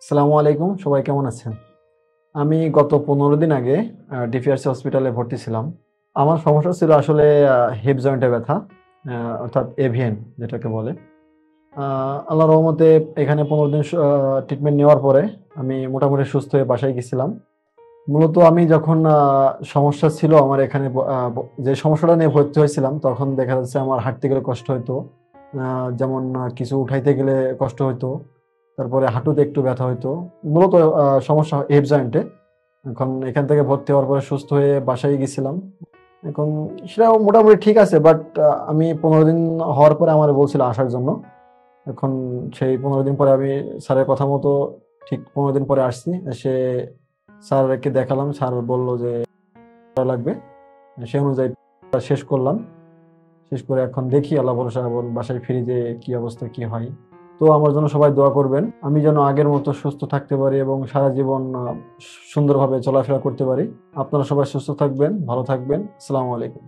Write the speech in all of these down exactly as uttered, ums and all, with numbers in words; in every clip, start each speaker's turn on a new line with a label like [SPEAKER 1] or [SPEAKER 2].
[SPEAKER 1] আসসালামু আলাইকুম, সবাই কেমন আছেন? আমি গত পনেরো দিন আগে আ ডিপিআরসি হসপিটালে ভর্তি ছিলাম। আমার সমস্যা ছিল আসলে আ হিপ জয়েন্টে ব্যথা, আ অর্থাৎ এভিএন যেটাকে বলে। আ আল্লাহর রহমতে এখানে পনেরো দিন স আ ট্রিটমেন্ট নেওয়ার পরে আমি মোটামুটি সুস্থ হয়ে বাসায় গেছিলাম। মূলত আমি যখন আ সমস্যা ছিল আমার এখানে ব আ ব যে সমস্যাটা নিয়ে ভর্তি হয়েছিলাম তখন দেখা যাচ্ছে আমার হাঁটতে গেলে কষ্ট হইতো। আ যেমন আ কিছু উঠাইতে গেলে কষ্ট হইতো। তারপরে হাঁটুতে একটু ব্যথা হইতো। মূলত আ সমস্যা হিপ জয়েন্টে। এখন এখান থেকে ভর্তি হওয়ার পরে সুস্থ হয়ে বাসায় গেছিলাম। এখন সেটাও মোটামুটি ঠিক আছে। বাট আ আমি পনেরো দিন হওয়ার পরে আমারে বলছিল আসার জন্য। এখন সেই পনেরো দিন পরে আমি স্যারের কথা মতো ঠিক পনেরো দিন পরে আসছি। এসে স্যারকে দেখালাম। স্যার বলল যে করা লাগবে। সে অনুযায়ী শেষ করলাম। শেষ করে এখন দেখি আল্লাহ ভরসা এবং বাসায় ফিরে যেয়ে কি অবস্থা কি হয়। তো আমার জন্য সবাই দোয়া করবেন। আমি যেন আগের মতো সুস্থ থাকতে পারি এবং সারা জীবন আ সুন্দরভাবে চলাফেরা করতে পারি। আপনারা সবাই সুস্থ থাকবেন, ভালো থাকবেন। আসসালামু আলাইকুম।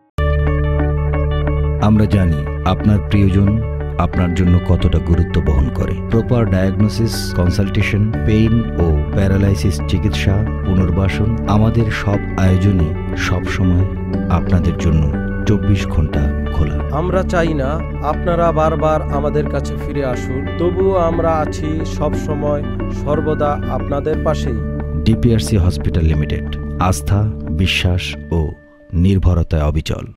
[SPEAKER 2] আমরা জানি আপনার প্রিয়জন আপনার জন্য কতটা গুরুত্ব বহন করে। প্রপার ডায়াগনোসিস, কনসালটেশন, পেইন ও প্যারালাইসিস চিকিৎসা, পুনর্বাসন, আমাদের সব আয়োজনে সবসময় আপনাদের জন্য চব্বিশ ঘন্টা খোলা।
[SPEAKER 3] আমরা চাই না আপনারা বারবার আমাদের কাছে ফিরে আসুন, তবুও আমরা আছি সব সময় সর্বদা আপনাদের পাশেই।
[SPEAKER 2] ডিপিআরসি হসপিটাল লিমিটেড, আস্থা, বিশ্বাস ও নির্ভরতায় অবিচল।